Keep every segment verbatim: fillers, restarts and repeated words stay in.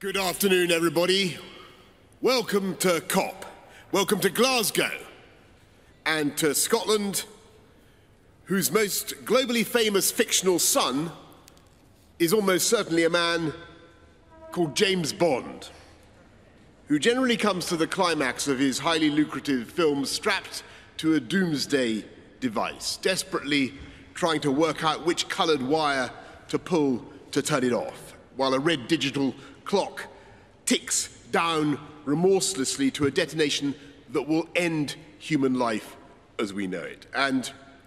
Good afternoon, everybody. Welcome to COP. Welcome to Glasgow and to Scotland, whose most globally famous fictional son is almost certainly a man called James Bond, who generally comes to the climax of his highly lucrative films strapped to a doomsday device, desperately trying to work out which coloured wire to pull to turn it off, while a red digital clock ticks down remorselessly to a detonation that will end human life as we know it. And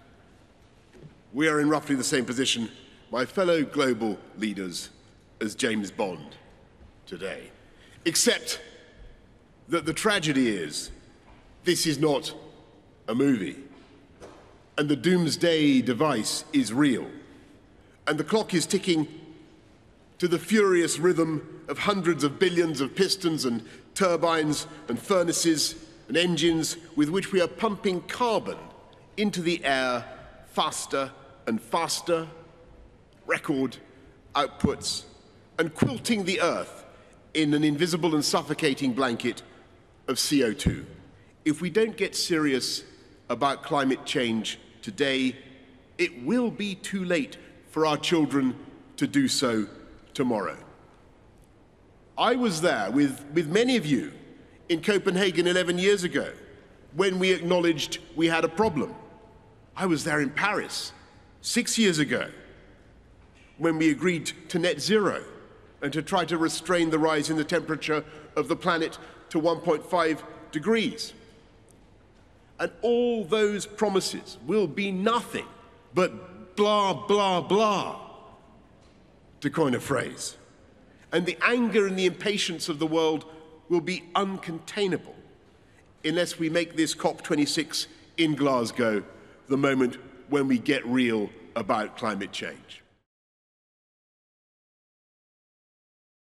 we are in roughly the same position, my fellow global leaders, as James Bond today. Except that the tragedy is, this is not a movie, and the doomsday device is real, and the clock is ticking to the furious rhythm of hundreds of billions of pistons and turbines and furnaces and engines with which we are pumping carbon into the air faster and faster, record outputs, and quilting the earth in an invisible and suffocating blanket of C O two. If we don't get serious about climate change today, it will be too late for our children to do so tomorrow. I was there with, with many of you in Copenhagen eleven years ago when we acknowledged we had a problem. I was there in Paris six years ago when we agreed to net zero and to try to restrain the rise in the temperature of the planet to one point five degrees. And all those promises will be nothing but blah, blah, blah, to coin a phrase. And the anger and the impatience of the world will be uncontainable unless we make this COP twenty-six in Glasgow the moment when we get real about climate change.